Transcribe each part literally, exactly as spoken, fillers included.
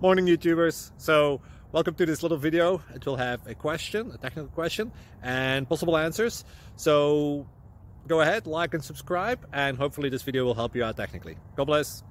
Morning YouTubers. So welcome to this little video. It will have a question, a technical question, and possible answers. So go ahead, like and subscribe, and hopefully this video will help you out technically. God bless.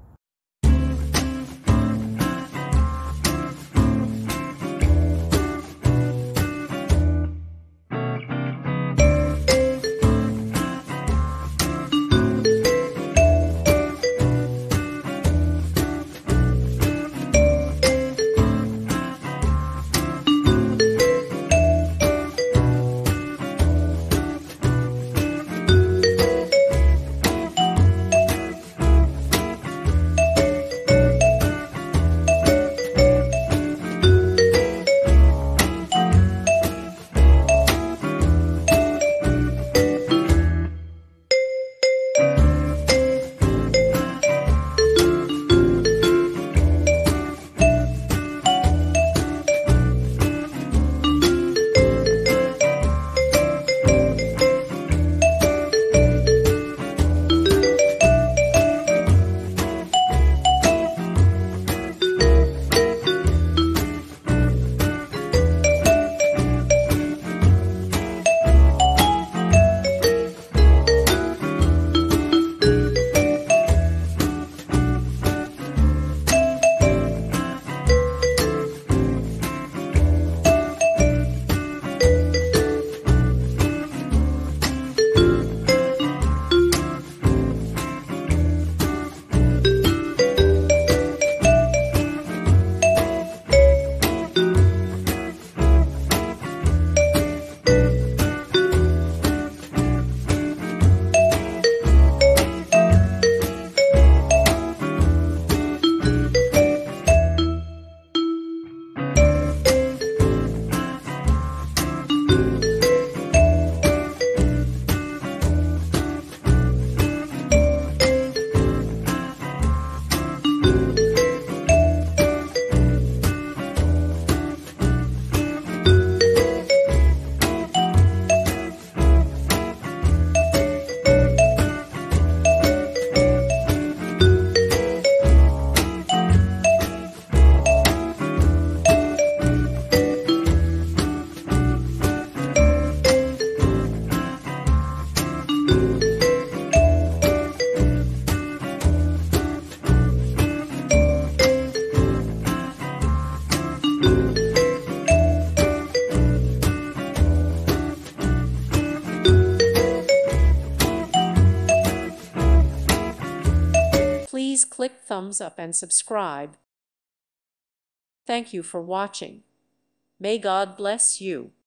Please click thumbs up and subscribe. Thank you for watching. May God bless you.